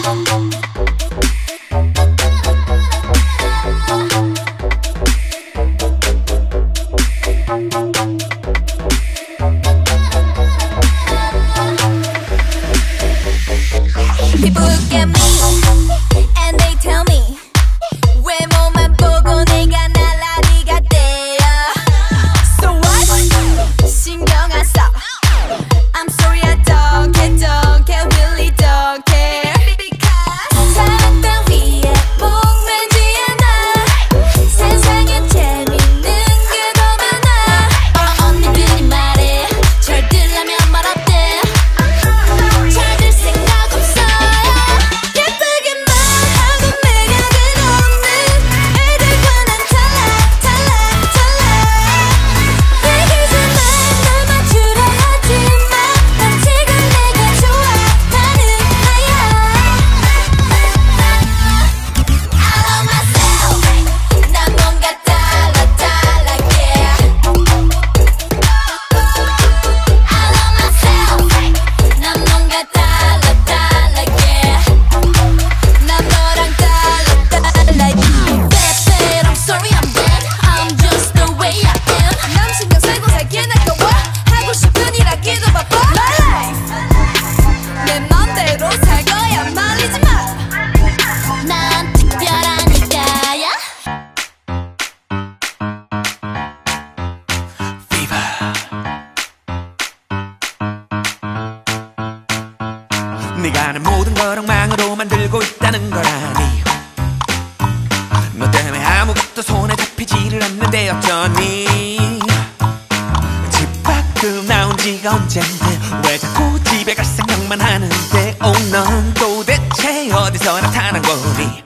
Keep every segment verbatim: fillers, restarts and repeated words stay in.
People look at me and they tell me 외모만 보고 내가 날라리 같대요. So what? 신경 안 써. I'm sorry I don't care, don't care, really don't care. 사랑 따위에 목매지 않아. 세상엔 재밌는 게 더 많아. 어, 언니들이 말해 잘 들라면 말 어때? 잘 들 생각 없어. 예쁘게만 하고 매력은 없는 애들과 난 달라 달라 달라. 내게서만 널 맞추려 하지마. 난 지금 내가 좋아 나는 나야. I love myself. 난 뭔가 달라 달라 yeah. I love myself. 난 뭔가 달라 달라 yeah. 난 너랑 달라 달라 yeah. Bad, I'm sorry I'm bad. I'm just the way I am. 남 신경 쓰고 살기엔 아까워. 하고 싶은 일 하기도 바빠. My life 내 맘대로 살 거야 말리지 마. 난 특별하니까야. 네가 하는 모든 걸 엉망으로 만들고 있다는 걸 아니. 너 때문에 아무것도 손에 잡히지를 않는데 어쩌니. 집 밖으로 나온 지가 언젠데 왜 자꾸 집에 갈 생각만 하는데. oh, 넌 도대체 어디서 나타난 거니.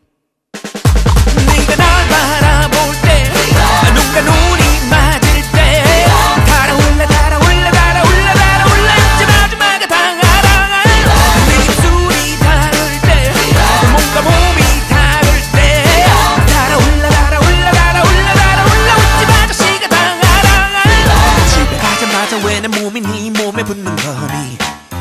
네가 날 바라볼 때 누가 눈이 맞을 때 달아올라 달아올라 달아올라 달아올라 잊지 마지막에 당하라. 네 입술이 다를 때 뭔가 몸이 다를 때 달아올라 달아올라 달아올라 달아올라 웃지 마 자식아 당하라. 집에 가자마자 왜 내 몸이 네 몸에 붙는 거니.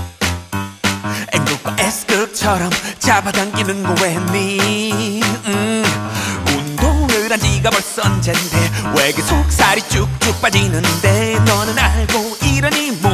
N극과 S극처럼 잡아당기는 거 왜니. 음, 운동을 한 지가 벌써 언젠데 왜 계속 살이 쭉쭉 빠지는데. 너는 알고 이러니 뭐